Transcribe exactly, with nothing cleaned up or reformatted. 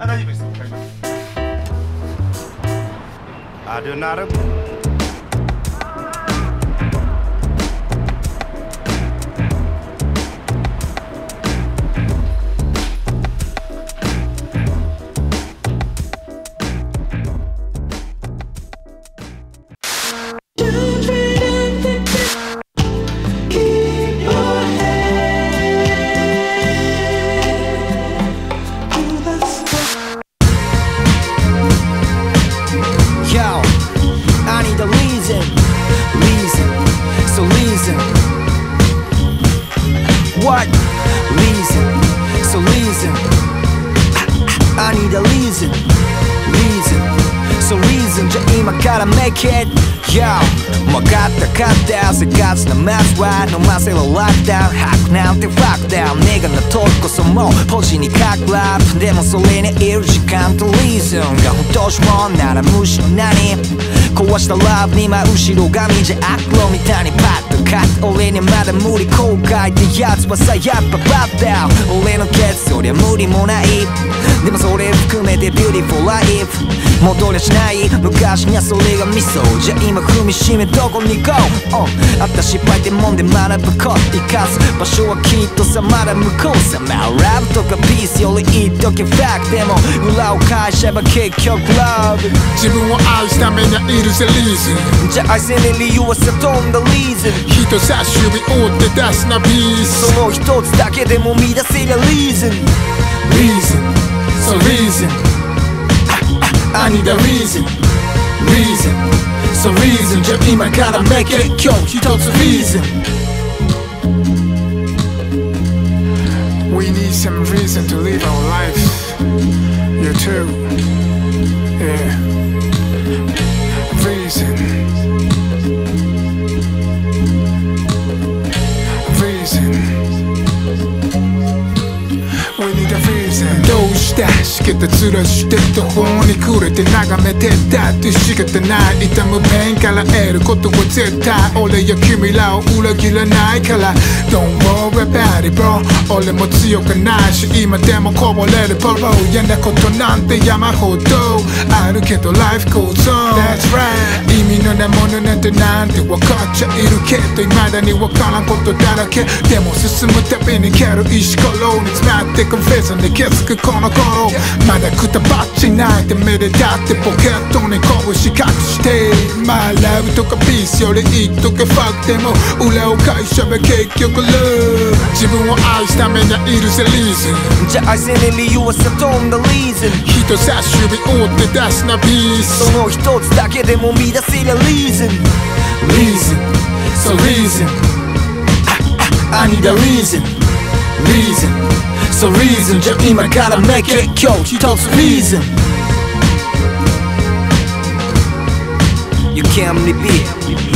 あ、大丈夫です。わかりました。あるなる。 What reason? So reason. I need a reason. Reason. So reason. じゃ今から make it. Yo. 分かったかった生活のまずは飲ませろロックダウン吐くなんてファックダウンネガの時こそもうポジに書くラップでもそれにいる時間とリーズンが本当しもんならむしろ何壊したラブに真後ろ髪じゃ悪路みたいにパッとカット俺にまだ無理後悔ってやつはさやっぱバッダウン俺のケツそりゃ無理もないでもそれ含めて Beautiful life 戻りゃしない昔にはそれがミソじゃ今踏みしめどこに行こう、uh、あった失敗ってもんで学ぶこと生かす場所はきっとさまだ向こうさまあラブとかピースより言っとけファクトでも裏を返せば結局ラブ自分を愛すためにはいるぜリーズンじゃあ愛せねえ理由はさ飛んだリーズン人差し指折って出すなピースその一つだけでも見出せりゃリーズンリーズン So reason I need a reason Reason So reason じゃあ今から make it 今日一つ reason We need some reason to live our life You too Yeah Reason Reason We need a reason どうしたしけた面して途方に暮れて眺めてたって仕方ない痛むペンから得ることは絶対俺や君らを裏切らないから Don't worry about it bro 俺も強くないし今でもこぼれるボロ嫌なことなんて山ほどあるけど Life goes on That's right 意味のないものなんてなんて分かっちゃいるけど未だに分からんことだらけでも進むたびに蹴る石ころに詰まってくフェスに気づくこの頃まだくたばっちないて目でだってポケットに拳隠して My love とか Peace より言っとけ Fuck でも裏を返しゃべ結局 Love 自分を愛すためにはいるぜリーズンじゃあ愛せねえ理由はさ飛んだリーズン人差し指折って出すなピースその一つだけでも見出せりゃリーズン Reason So reason I need a reason Reason So reason じゃあ今から make it 今日一つ reason You can't repeat